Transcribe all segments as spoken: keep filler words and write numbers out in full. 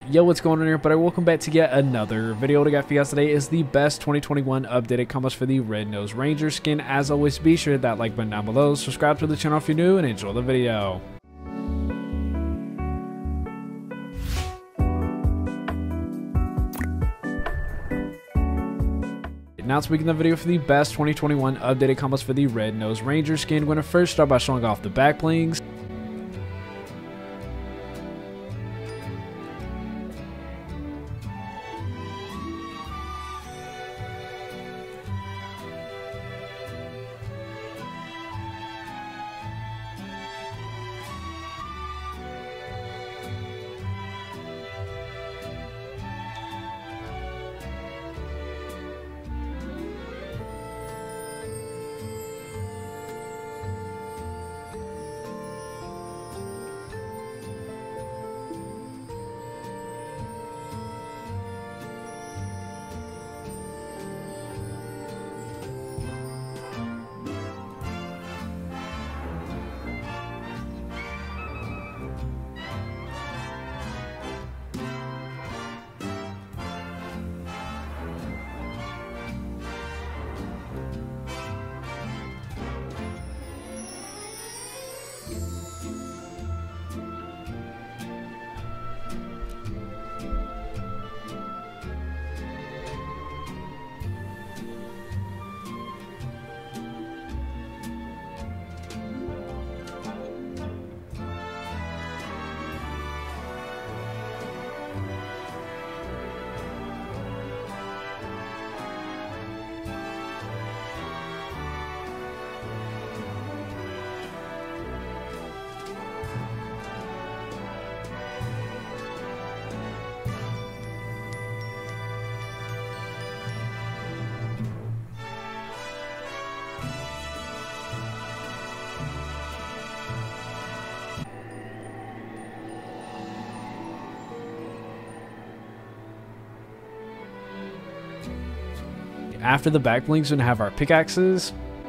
Yo, what's going on here, buddy? Welcome back to yet another video. What I got for you guys today is the best twenty twenty-one updated combos for the Red Nose Ranger skin. As always, be sure to hit that like button down below, subscribe to the channel if you're new, and enjoy the video. Now let's begin the video for the best twenty twenty-one updated combos for the Red Nose Ranger skin. We're going to first start by showing off the Backblings. After the Backblings, we're going to have our Pickaxes.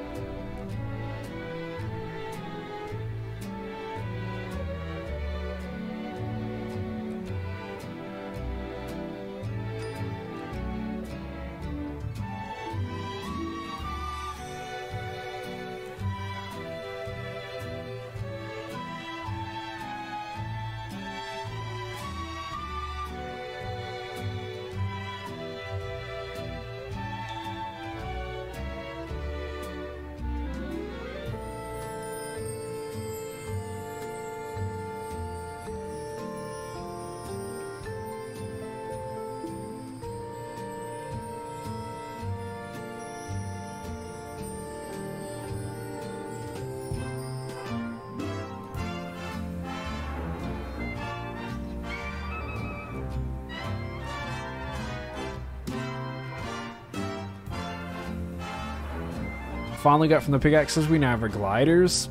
Finally got from the Pickaxes, we now have our gliders.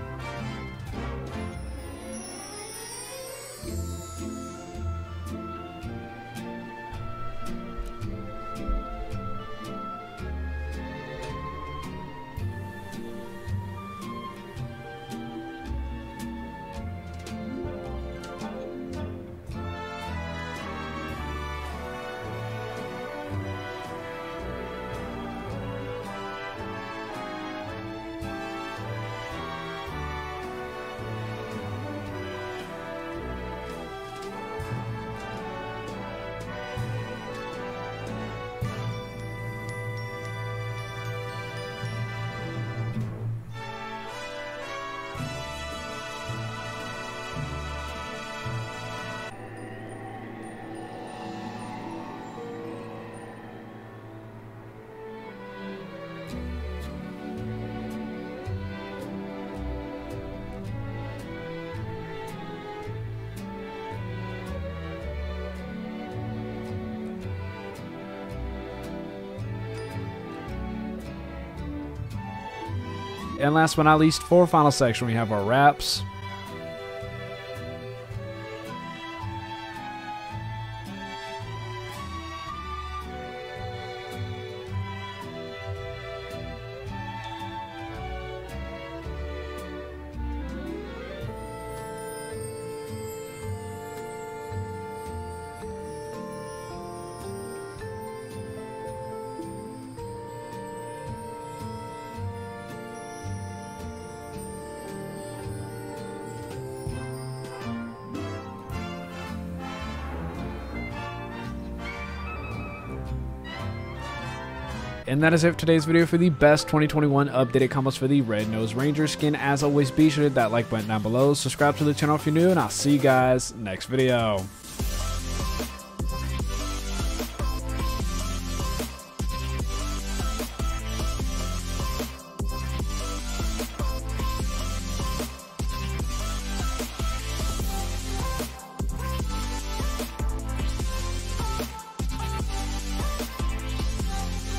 And last but not least, for our final section, we have our wraps. and that is it for today's video for the best twenty twenty-one updated combos for the Red Nose Ranger skin. As always, be sure to hit that like button down below, subscribe to the channel if you're new, and I'll see you guys next video.